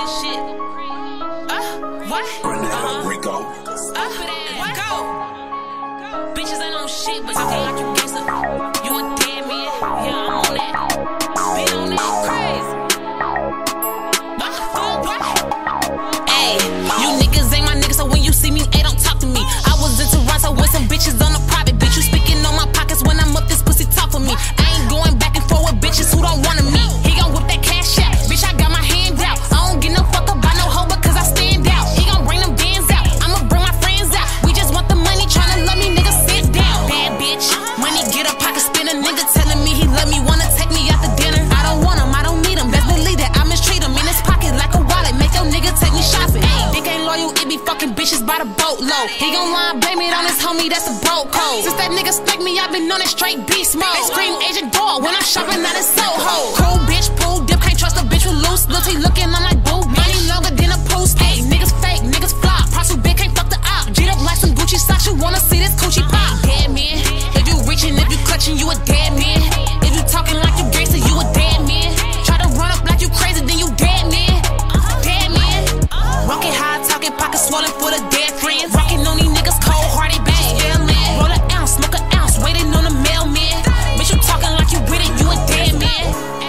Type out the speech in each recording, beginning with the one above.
shit. What? Rico. Go. Bitches ain't on shit, but talking like you gangster. You a dead man. Yeah, I'm on that. Been on that crazy. What the fuck? What? Ayy, you niggas ain't my niggas, so when you see me, ayy, don't talk to me. I was in Toronto with some bitches on a private bitch. You speaking on my pockets when I'm up, this pussy talk for me. I ain't going back and forth with bitches who don't wanna meet. He gon' whip that cash out. Bitch, I got my hand out. I don't get no fuck about no hoe because I stand out. He gon' bring them bands out. I'ma bring my friends out. We just want the money, tryna love me, nigga, sit down. Bad bitch, money get up, pocket spin a nigga telling me he love me, wanna take me out to dinner. I don't want him, I don't need him. Best believe that I mistreat him in his pocket like a wallet. Make your nigga take me shopping. Ayy, dick ain't loyal, it be fucking bitches by the boatload. He gon' lie, blame it on his homie, that's a broke code. Since that nigga stuck me, I been on that straight beast mode. They scream Agent Dog when I'm shopping out in Soho. Cool bitch, pool dip, can't trust a bitch with loose. Lil' T looking, I'm like boo. Money longer than a post. Ayy, niggas fake, niggas flop. Prostitute bitch can't fuck the op. G'd up like some Gucci socks, you wanna see this coochie pop. Dead man, if you reaching, if you clutching, you a dead man. If you talking like you gangster, you a dead man. Try to run up like you crazy, then you dead man. Dead man. Rockin' high, talking pockets swollen for the dead friends. Rockin' on these niggas cold-hearted, bitches feelin'. Roll an ounce, smoke an ounce, waiting on the mailman. Bitch, you talking like you with it, you a dead man.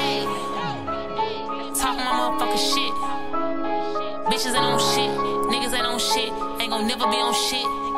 Talking my motherfucking shit. Bitches ain't on shit, niggas ain't on shit, ain't gon' never be on shit.